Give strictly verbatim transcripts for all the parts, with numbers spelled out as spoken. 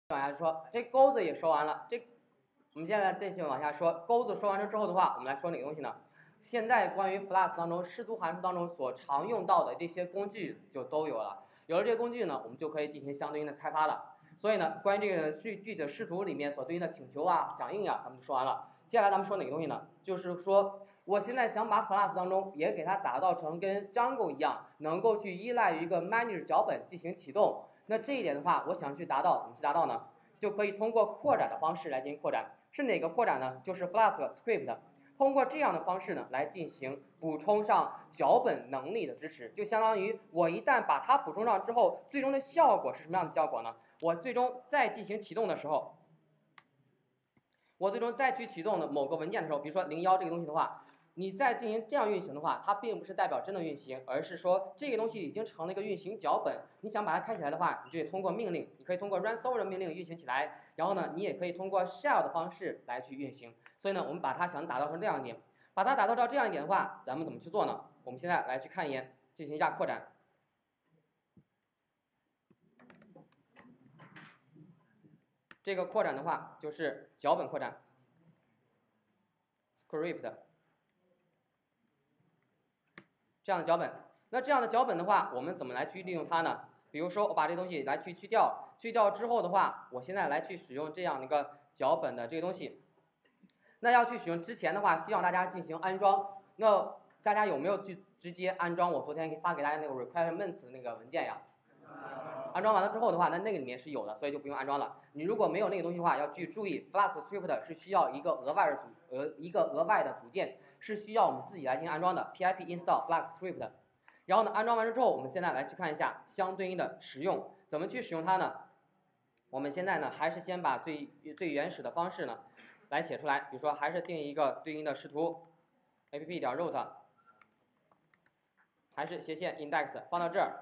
往下说，这钩子也说完了，这我们现在继续往下说。钩子说完了之后的话，我们来说哪个东西呢？现在关于 Flask 当中视图函数当中所常用到的这些工具就都有了。有了这些工具呢，我们就可以进行相对应的开发了。所以呢，关于这个数据的视图里面所对应的请求啊、响应啊，咱们就说完了。接下来咱们说哪个东西呢？就是说，我现在想把 Flask 当中也给它打造成跟 Django 一样，能够去依赖于一个 manager 脚本进行启动。那这一点的话，我想去达到，怎么去达到呢？就可以通过扩展的方式来进行扩展。是哪个扩展呢？就是 Flask script。通过这样的方式呢，来进行补充上脚本能力的支持，就相当于我一旦把它补充上之后，最终的效果是什么样的效果呢？我最终再进行启动的时候，我最终再去启动的某个文件的时候，比如说零一这个东西的话，你再进行这样运行的话，它并不是代表真的运行，而是说这个东西已经成了一个运行脚本。你想把它开起来的话，你就得通过命令，你可以通过 run server 的命令运行起来，然后呢，你也可以通过 shell 的方式来去运行。所以呢，我们把它想打造成这样一点，把它打造到这样一点的话，咱们怎么去做呢？我们现在来去看一眼，进行一下扩展。这个扩展的话，就是脚本扩展 ，script。这样的脚本，那这样的脚本的话，我们怎么来去利用它呢？比如说，我把这东西来去去掉，去掉之后的话，我现在来去使用这样的一个脚本的这个东西。那要去使用之前的话，希望大家进行安装。那大家有没有去直接安装我昨天发给大家那个 requirements 的那个文件呀？安装完了之后的话，那那个里面是有的，所以就不用安装了。你如果没有那个东西的话，要去注意 Flask script 是需要一个额外的组呃一个额外的组件，是需要我们自己来进行安装的 pip install Flask script。然后呢，安装完了之后，我们现在来去看一下相对应的使用，怎么去使用它呢？我们现在呢，还是先把最最原始的方式呢来写出来，比如说还是定一个对应的视图 app 点 root， 还是斜线 index 放到这儿。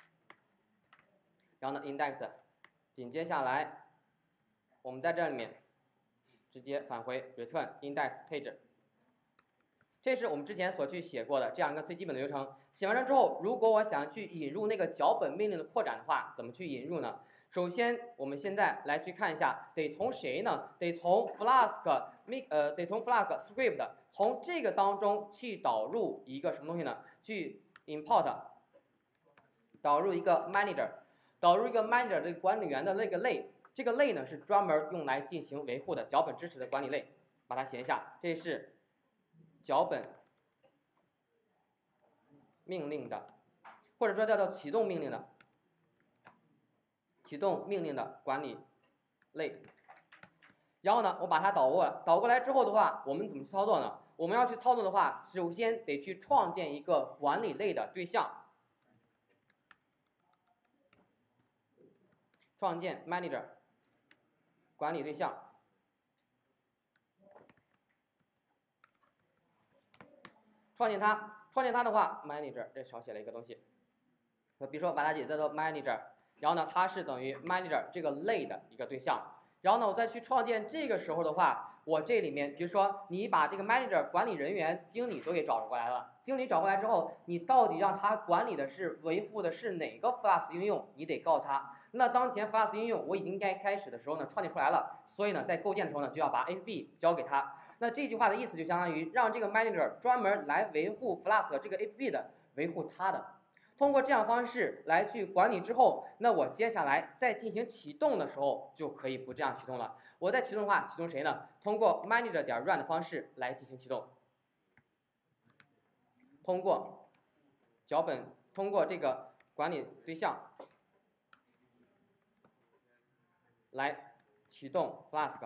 然后呢 ，index， 紧接下来，我们在这里面直接返回 return index page， 这是我们之前所去写过的这样一个最基本的流程。写完了之后，如果我想去引入那个脚本命令的扩展的话，怎么去引入呢？首先，我们现在来去看一下，得从谁呢？得从 Flask 呃，得从 Flask script 从这个当中去导入一个什么东西呢？去 import 导入一个 manager。导入一个 manager 这个管理员的那个类，这个类呢是专门用来进行维护的脚本支持的管理类，把它写一下，这是脚本命令的，或者说叫做启动命令的，启动命令的管理类。然后呢，我把它导过来，导过来之后的话，我们怎么去操作呢？我们要去操作的话，首先得去创建一个管理类的对象。创建 manager 管理对象，创建它，创建它的话 ，manager 这少写了一个东西，比如说把它写叫做 manager， 然后呢，它是等于 manager 这个类的一个对象，然后呢，我再去创建这个时候的话，我这里面比如说你把这个 manager 管理人员、经理都给找过来了，经理找过来之后，你到底让他管理的是维护的是哪个 Flask 应用，你得告诉他。那当前 Flask 应用我已经该开始的时候呢，创建出来了，所以呢，在构建的时候呢，就要把 app 交给他。那这句话的意思就相当于让这个 manager 专门来维护 Flask 这个 app 的，维护它的。通过这样方式来去管理之后，那我接下来在进行启动的时候就可以不这样启动了。我在启动的话，启动谁呢？通过 manager 点 run 的方式来进行启动。通过脚本，通过这个管理对象来启动 Flask，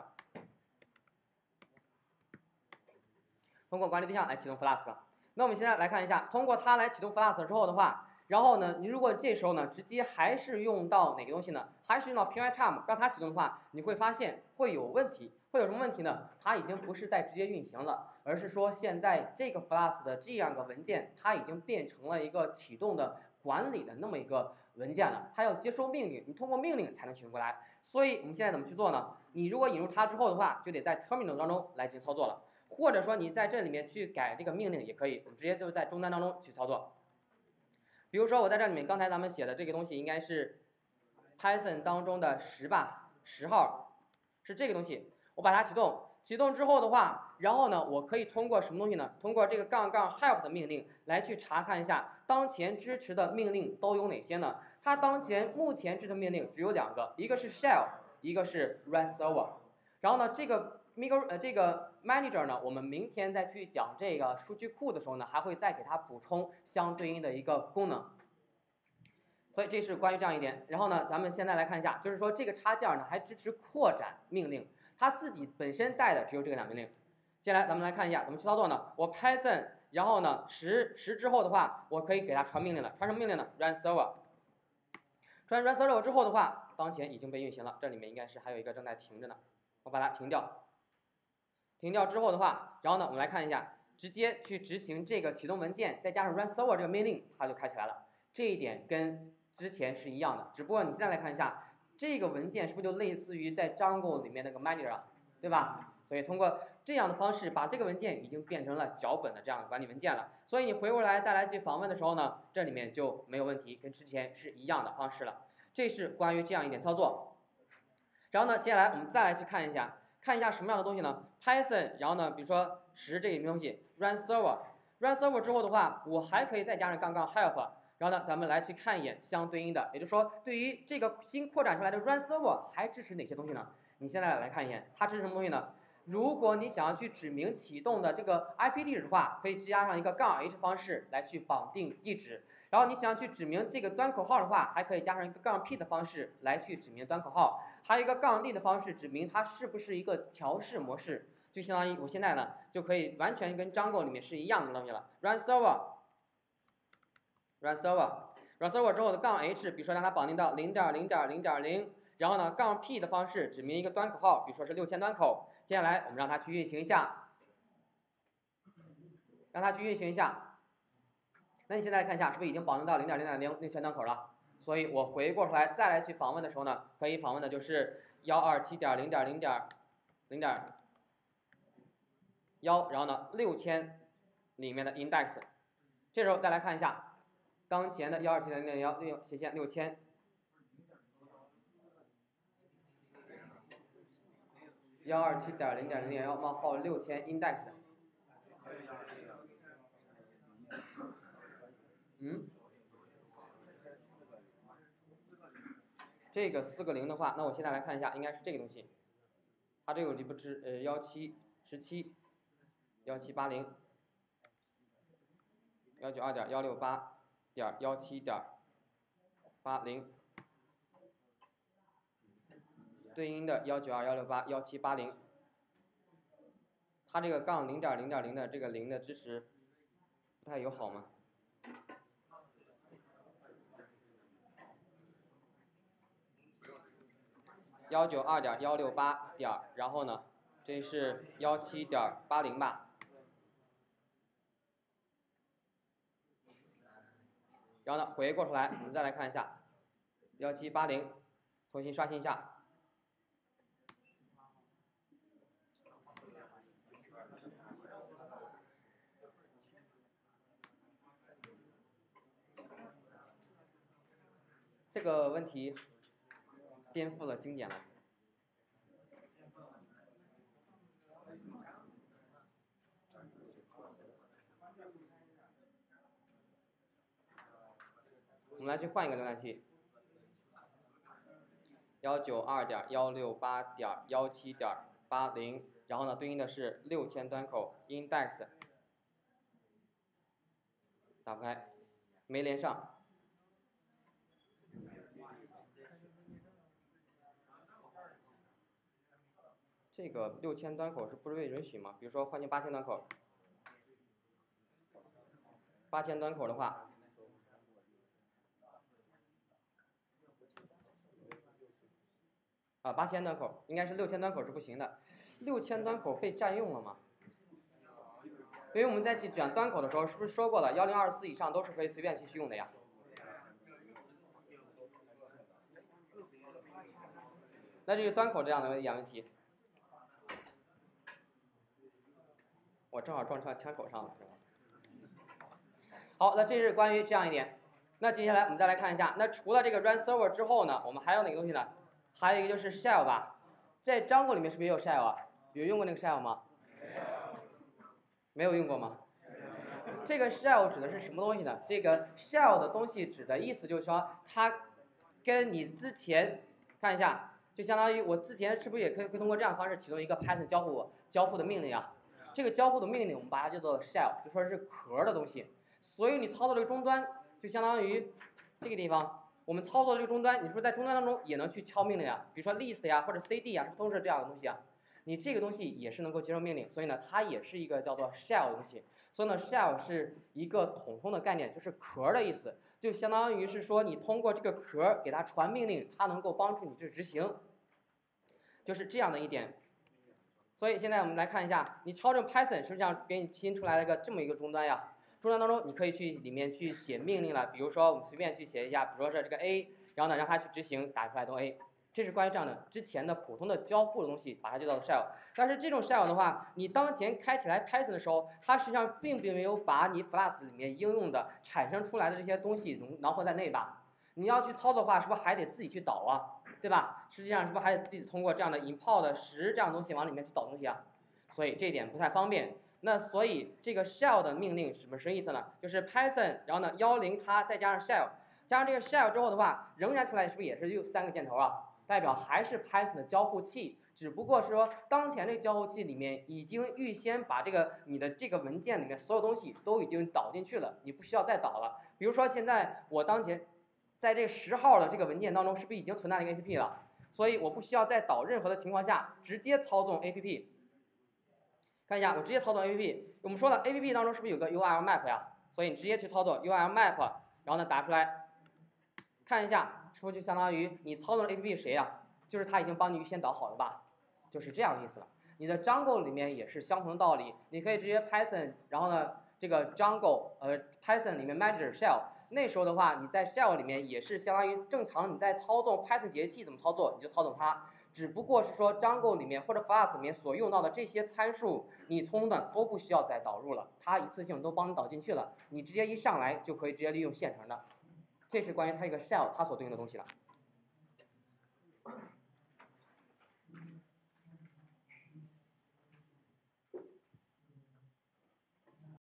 通过管理对象来启动 Flask。那我们现在来看一下，通过它来启动 Flask 之后的话，然后呢，你如果这时候呢，直接还是用到哪个东西呢？还是用到 pycharm 让它启动的话，你会发现会有问题。会有什么问题呢？它已经不是在直接运行了，而是说现在这个 Flask 的这样个文件，它已经变成了一个启动的管理的那么一个文件了。它要接收命令，你通过命令才能启动过来。所以我们现在怎么去做呢？你如果引入它之后的话，就得在 terminal 当中来进行操作了，或者说你在这里面去改这个命令也可以，我们直接就是在终端当中去操作。比如说我在这里面，刚才咱们写的这个东西应该是 Python 当中的十吧， 十号是这个东西，我把它启动。启动之后的话，然后呢，我可以通过什么东西呢？通过这个杠杠 help 的命令来去查看一下当前支持的命令都有哪些呢？它当前目前支持的命令只有两个，一个是 shell， 一个是 run server。然后呢，这个 micro 呃这个 manager 呢，我们明天再去讲这个数据库的时候呢，还会再给它补充相对应的一个功能。所以这是关于这样一点。然后呢，咱们现在来看一下，就是说这个插件呢还支持扩展命令。它自己本身带的只有这个两命令。接下来咱们来看一下怎么去操作呢？我 Python， 然后呢十十之后的话，我可以给它传命令了。传什么命令呢 ？run server。传 run server 之后的话，当前已经被运行了。这里面应该是还有一个正在停着呢，我把它停掉。停掉之后的话，然后呢我们来看一下，直接去执行这个启动文件，再加上 run server 这个命令，它就开起来了。这一点跟之前是一样的，只不过你现在来看一下。这个文件是不是就类似于在 Django 里面那个 manager， 对吧？所以通过这样的方式，把这个文件已经变成了脚本的这样的管理文件了。所以你回过来再来去访问的时候呢，这里面就没有问题，跟之前是一样的方式了。这是关于这样一点操作。然后呢，接下来我们再来去看一下，看一下什么样的东西呢 ？Python， 然后呢，比如说十这里面东西 run server，run server 之后的话，我还可以再加上杠杠 help。然后呢，咱们来去看一眼相对应的，也就是说，对于这个新扩展出来的 run server 还支持哪些东西呢？你现在来看一眼，它支持什么东西呢？如果你想要去指明启动的这个 I P 地址的话，可以加上一个杠 h 方式来去绑定地址。然后你想要去指明这个端口号的话，还可以加上一个杠 p 的方式来去指明端口号，还有一个杠 d 的方式指明它是不是一个调试模式，就相当于我现在呢就可以完全跟 Django 里面是一样的东西了。run server。run server，run server 之后的杠 h， 比如说让它绑定到零点零点零点零，然后呢杠 p 的方式指明一个端口号，比如说是六千端口。接下来我们让它去运行一下，让它去运行一下。那你现在看一下，是不是已经绑定到零点零点零六千端口了？所以我回过头来再来去访问的时候呢，可以访问的就是一二七点零点零点零点一，然后呢六千里面的 index。这时候再来看一下。当前的一二七点零点幺六斜线六千，一二七点零点零点幺冒号六千 index， 嗯，这个四个零的话，那我现在来看一下，应该是这个东西，它这个离不支呃幺七十七，幺七八零，幺九二点幺六八。点幺七点八零，对应的幺九二幺六八幺七八零，它这个杠零点零点零的这个零的支持不太友好吗？幺九二点幺六八点，然后呢，这是幺七点八零吧。然后呢，回过头来，我们再来看一下，幺七八零，重新刷新一下。这个问题颠覆了经典了。我们来去换一个浏览器，幺九二点幺六八点幺七点八零，然后呢，对应的是六千端口 index， 打不开，没连上。这个六千端口是不是被允许吗？比如说换成八千端口，八千端口的话。啊，八千端口应该是六千端口是不行的，六千端口被占用了吗？因为我们在去卷端口的时候，是不是说过了，幺零二四以上都是可以随便去使用的呀？那这个端口这样的一点问题，我正好撞上枪口上了，是吧？好，那这是关于这样一点。那接下来我们再来看一下，那除了这个 run server 之后呢，我们还有哪个东西呢？ 还有一个就是 shell 吧，在 Django 里面是不是也有 shell 啊？有用过那个 shell 吗？没有用过吗？这个 shell 指的是什么东西呢？这个 shell 的东西指的意思就是说，它跟你之前看一下，就相当于我之前是不是也可以可以通过这样的方式启动一个 Python 交互交互的命令啊？这个交互的命令我们把它叫做 shell， 就说是壳的东西。所以你操作这个终端，就相当于这个地方，我们操作这个终端，你是不是在终端当中也能去敲命令啊？比如说 list 呀或者 cd 呀，是不是都是这样的东西啊？你这个东西也是能够接受命令，所以呢，它也是一个叫做 shell 的东西。所以呢 ，shell 是一个统称的概念，就是壳的意思，就相当于是说你通过这个壳给它传命令，它能够帮助你去执行，就是这样的一点。所以现在我们来看一下，你敲这 Python 实际上给你拼出来了一个这么一个终端呀。终端当中你可以去里面去写命令了，比如说我们随便去写一下，比如说是这个 A， 然后呢让它去执行，打出来都 A。这是关于这样的之前的普通的交互的东西，把它就叫做 shell。但是这种 shell 的话，你当前开起来 Python 的时候，它实际上并并没有把你 Flask 里面应用的产生出来的这些东西融囊括在内吧？你要去操作的话，是不是还得自己去导啊？对吧？实际上是不是还得自己通过这样的 import 十这样的东西往里面去导东西啊？所以这一点不太方便。那所以这个 shell 的命令什么什么意思呢？就是 Python， 然后呢幺零它再加上 shell， 加上这个 shell 之后的话，仍然出来是不是也是有三个箭头啊？代表还是 Python 的交互器，只不过是说当前这个交互器里面已经预先把这个你的这个文件里面所有东西都已经导进去了，你不需要再导了。比如说现在我当前在这十号的这个文件当中，是不是已经存在了一个 A P P 了？所以我不需要再导任何的情况下，直接操纵 A P P。看一下，我直接操作 A P P。我们说了 A P P 当中是不是有个 U R L map 呀？所以你直接去操作 U R L map， 然后呢打出来，看一下是不是就相当于你操作的 A P P 谁呀？就是它已经帮你预先导好了吧？就是这样的意思了。你的 Django 里面也是相同的道理，你可以直接 Python， 然后呢这个 Django 呃 Python 里面 manager shell。那时候的话，你在 shell 里面也是相当于正常你在操纵 Python 节气怎么操作，你就操纵它。只不过是说 Django 里面或者 Flask 里面所用到的这些参数，你通的都不需要再导入了，它一次性都帮你导进去了，你直接一上来就可以直接利用现成的。这是关于它这个 shell 它所对应的东西了。